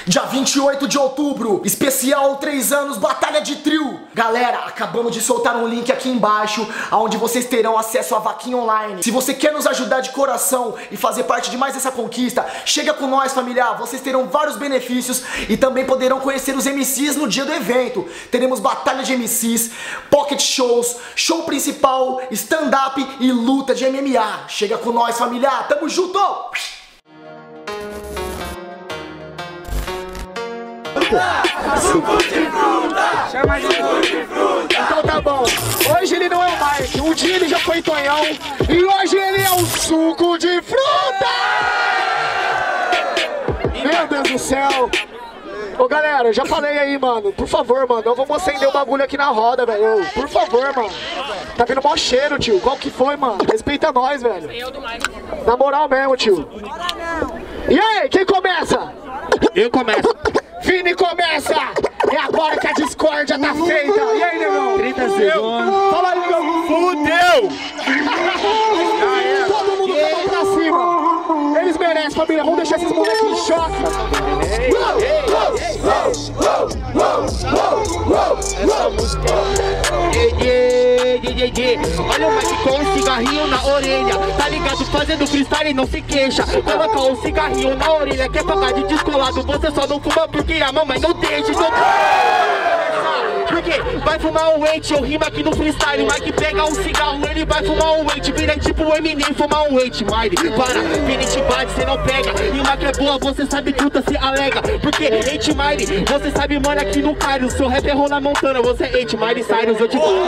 Dia 28 de outubro, especial 3 anos, Batalha de Trio. Galera, acabamos de soltar um link aqui embaixo, onde vocês terão acesso à vaquinha online. Se você quer nos ajudar de coração e fazer parte de mais essa conquista, chega com nós, familiar. Vocês terão vários benefícios e também poderão conhecer os MCs no dia do evento. Teremos batalha de MCs, pocket shows, show principal, stand-up e luta de MMA. Chega com nós, familiar. Tamo junto! Suco de fruta! Chama de suco de fruta! Então tá bom, hoje ele não é o Mike, um dia ele já foi Tonhão e hoje ele é o suco de fruta! Meu Deus do céu! Ô galera, eu já falei aí, mano, por favor, mano, não vamos acender o bagulho aqui na roda, velho. Por favor, mano. Tá vindo mó cheiro, tio. Qual que foi, mano? Respeita nós, velho. Na moral mesmo, tio. E aí, quem começa? Eu começo. Vini começa! É agora que a discórdia tá feita! E aí, negão? 30 segundos. Fala aí, negão! Fudeu! Todo mundo com a mão pra cima! Eles merecem, família! Vamos deixar esses moleques em choque! Essa música olha o Mike com um cigarrinho na orelha. Tá ligado? Fazendo freestyle e não se queixa. Coloca um cigarrinho na orelha. Quer pagar de descolado, você só não fuma porque a mamãe não deixa. Então... Porque vai fumar um ente, eu rimo aqui no freestyle. O Mike pega um cigarro, ele vai fumar um ente. Vira tipo o Eminem, fumar um ente. Miley, para, Vini te bate, cê não pega. E o Mike é boa, você sabe tudo, se alega. Porque ente Miley, você sabe, mano, aqui no Cairo. Seu rap é Rona Montana, você é ente Miley Cyrus, eu te bato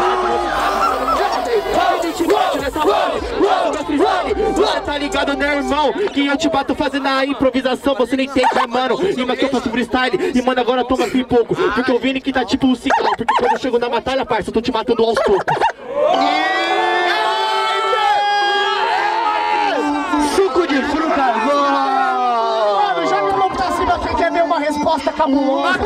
nessa você tá ligado, né, irmão? Que eu te bato fazendo a improvisação, você nem entende, né, mano? Rima que eu faço freestyle e, mano, agora toma pipoco. Porque eu vi que tá tipo um cigarro. Porque quando eu chego na batalha, parça, eu tô te matando aos poucos. Suco de fruta! Mano, já que o louco tá cima, quem quer ver uma resposta cabulosa?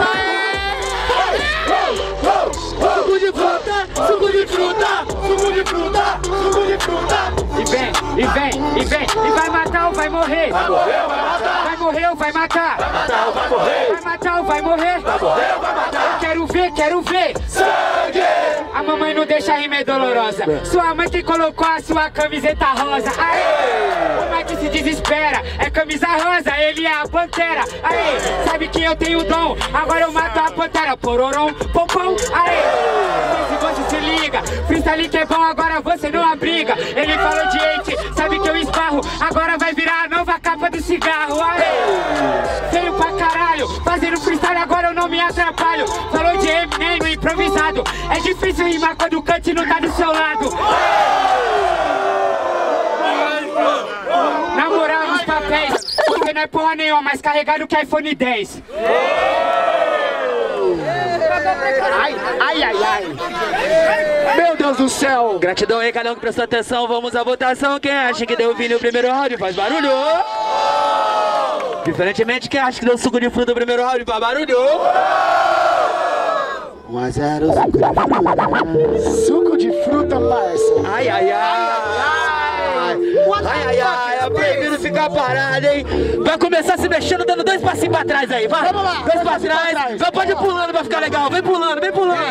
Suco de fruta, suco de fruta, suco de fruta, suco de fruta. E vai matar ou vai morrer? Vai morrer ou vai matar? Vai morrer ou vai matar? Vai matar ou vai morrer? Vai matar ou vai morrer? Vai morrer ou vai matar? Quero ver sangue! A mamãe não deixa a rima é dolorosa. Sua mãe que colocou a sua camiseta rosa. Aê! O Mike se desespera, é camisa rosa, ele é a pantera. Aê! Sabe que eu tenho dom, agora eu mato a pantera. Pororom, pompom, aê! Se você se liga, freestyle que é bom, agora você não abriga. Ele falou de hate, sabe que eu esbarro, agora vai virar a nova capa do cigarro. Aê! Veio pra caralho, fazendo freestyle agora eu não me atrapalho. Falou de Eminem no improvisado, é difícil rimar quando o Kant não tá do seu lado. Na moral, nos papéis, você não é porra nenhuma, mais carregado que iPhone 10. Ai. Meu Deus do céu. Gratidão aí, cada um que prestou atenção. Vamos à votação. Quem acha que deu Vini o primeiro round faz barulho. Diferentemente, quem acha que deu suco de fruta o primeiro round faz barulho. 1-0, suco de fruta, parça. Ai, é proibido ficar parado, hein? Vai começar se mexendo, dando 2 passinhos pra trás aí, vai. Vamos lá. 2 passos atrás. Vai, pode ir pulando pra ficar legal. Vem pulando.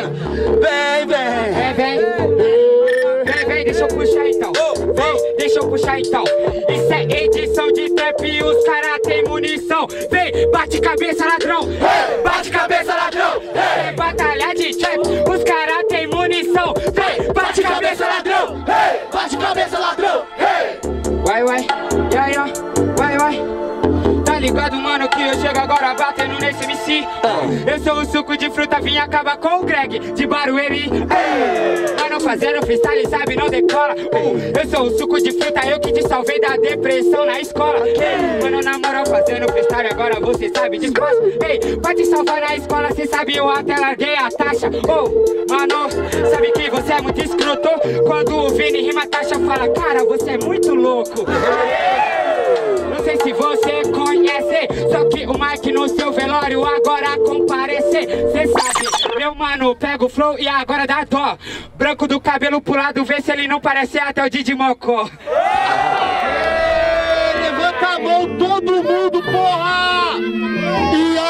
Vem, deixa eu puxar então. Deixa eu puxar então. Isso é edição de trap e os caras tem munição. Vem, bate cabeça, ladrão. Bate cabeça, ladrão. Vem, batalha de trap, os caras tem munição. Vem, bate cabeça, ladrão. Bate cabeça, ladrão. Vai, e aí, ó, vai. Tá ligado, mano, que eu chego agora batendo nesse MC. Eu sou o suco de fruta, vim acabar com o Greg de Barueri. Mano, fazendo freestyle, sabe, não decola. Eu sou o suco de fruta, eu que te salvei da depressão na escola. Mano, na moral, fazendo freestyle, agora você sabe de coisa. Pra te salvar na escola, cê sabe, eu até larguei a taxa. Mano, sabe que você é muito escroto. Quando o Vini rima taxa, fala, cara, você é muito louco. Não sei se você conhece, só que o Mike no seu velório agora comparecer. Cê sabe, meu mano, pega o flow e agora dá dó. Branco do cabelo pro lado, vê se ele não parece até o Didi Mocó. Levanta a mão todo mundo, porra! E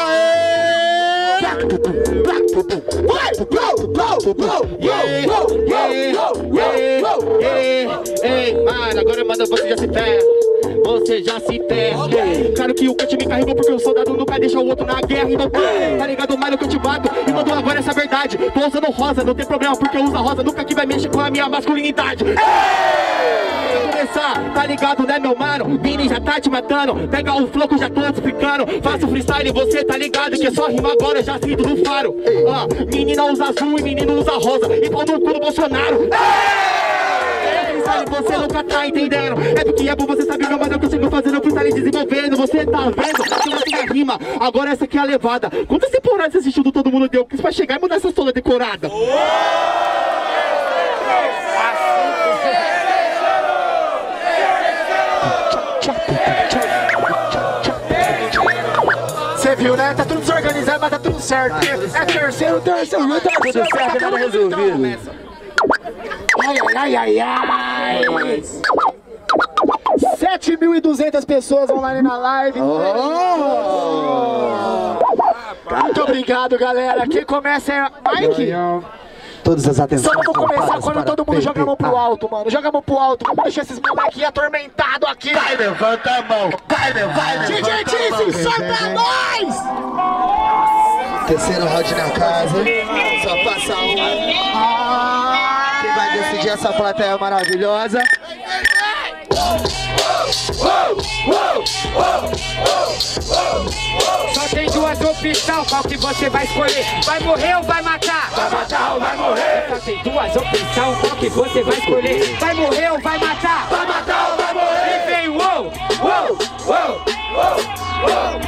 Ei, mano, agora manda você já se ferra. Você já se ferra. Claro que o cut me carregou porque o soldado nunca deixa o outro na guerra. Então tá ligado, mano, que eu te bato. E mandou agora essa verdade. Tô usando rosa, não tem problema porque eu uso a rosa. Nunca que vai mexer com a minha masculinidade. Começar, tá ligado, né, meu mano? Vini já tá te matando. Pega o flow que eu já tô explicando. Faço freestyle, você tá ligado que é só rima agora, já sinto no faro. Menina usa azul e menino usa rosa. E pau no cu do Bolsonaro. Você nunca tá entendendo. É porque é bom, você sabe, meu mano, que eu chego fazendo freestyle desenvolvendo. Você tá vendo que você tem a rima. Agora essa aqui é a levada. Quantas temporadas você assistiu do Todo Mundo Deu? Que pra chegar e mudar essa toda decorada? Você viu, né? Tá tudo desorganizado, mas tá tudo certo. É terceiro, tá tudo certo, nada resolvido. Ai, ai, ai, ai. 7.200 pessoas online na live. Muito obrigado, galera. Quem começa é Mike. Todas as atenções. Só vamos começar quando todo mundo joga a mão pro alto, mano. Joga a mão pro alto. Vamos deixar esses molequinhos atormentados aqui. Vai, levanta a mão. Vai, DJ Tice, solta nós! Terceiro round na casa. Só passa um. Quem vai decidir essa plateia maravilhosa? Só tem duas opções, qual que você vai escolher? Vai morrer ou vai matar? Vai matar ou vai morrer? Só tem duas opções, qual que você vai escolher? Vai morrer ou vai matar? Vai matar ou vai morrer? E vem uou, uou, uou, uou.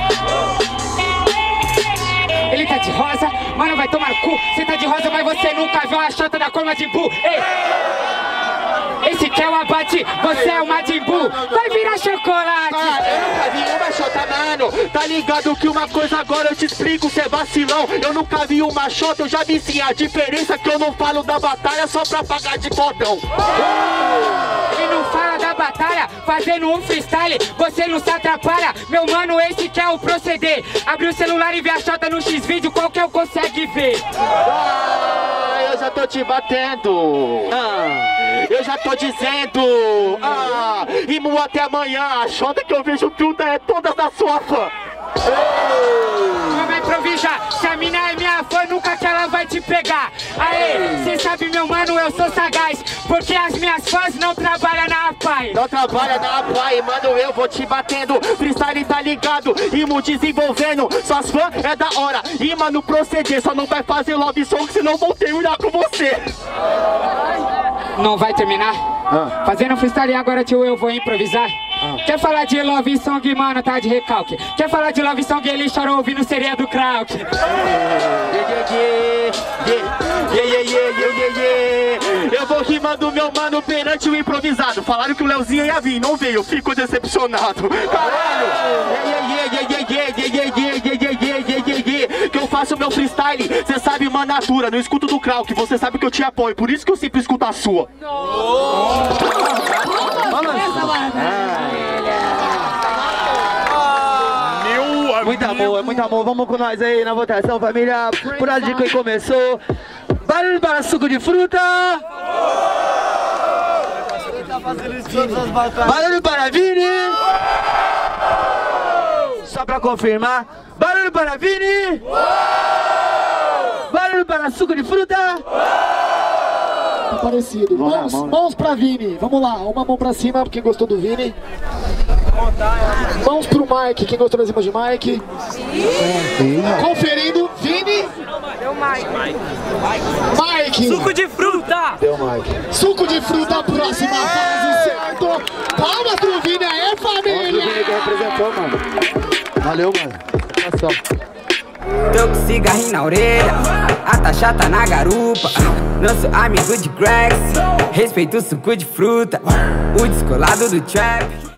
Ele tá de rosa, mano, vai tomar no cu. Você tá de rosa, mas você nunca viu a chota da cor Majin Buu. Ei! Esse que é o abate, você é o Majin Buu. Vai virar chocolate. Eu nunca vi uma chota, mano. Tá ligado que uma coisa agora eu te explico, cê é vacilão. Eu nunca vi uma chota, eu já vi sim. A diferença é que eu não falo da batalha só pra pagar de fodão. Ele não fala da batalha, fazendo um freestyle, você não se atrapalha. Meu mano, esse que é o proceder. Abre o celular e vê a chota no X-Vídeo, qualquer um consegue ver. Eu já tô te batendo. Eu já tô dizendo. Rimo até amanhã. A chota que eu vejo tudo é todas da sua fã. Vamos improvisar, se a mina é minha fã, nunca que ela vai te pegar. Aê, cê sabe, meu mano, eu sou sagaz, porque as minhas fãs não trabalham na APAI. Não trabalha na APAI, mano, eu vou te batendo. Freestyle tá ligado, rimo desenvolvendo. Suas fãs é da hora, rima no proceder. Só não vai fazer love song, senão vou terminar com você. Não vai terminar? Fazendo freestyle agora, tio, eu vou improvisar. Quer falar de love song, mano, tá de recalque. Quer falar de love song, ele chorou ouvindo seria do Krauk. Eu vou rimando meu mano perante o improvisado. Falaram que o Leozinho ia vir, não veio, fico decepcionado. Caralho! Que eu faço meu freestyle, cê sabe, manatura. Não escuto do Krauk, você sabe que eu te apoio. Por isso que eu sempre escuto a sua. Muito amor, vamos com nós aí na votação, família. Por onde de quem começou. Barulho para suco de fruta. Barulho para Vini. Só pra confirmar. Barulho para Vini. Barulho para suco de fruta. Tá parecido. Mãos pra Vini. Vamos lá, uma mão pra cima, quem gostou do Vini. Mãos pro Mike, quem gostou das imagens de Mike. Conferindo, Vini. Deu Mike. Mike. Suco de fruta. Deu, Mike. Suco de fruta, próxima fase, certo? Palmas pro Vini aí, família. Vini que representou, mano. Valeu, mano. Tô com cigarrinho na orelha, a taxa tá na garupa. Não sou amigo de cracks, respeito o suco de fruta, o descolado do trap.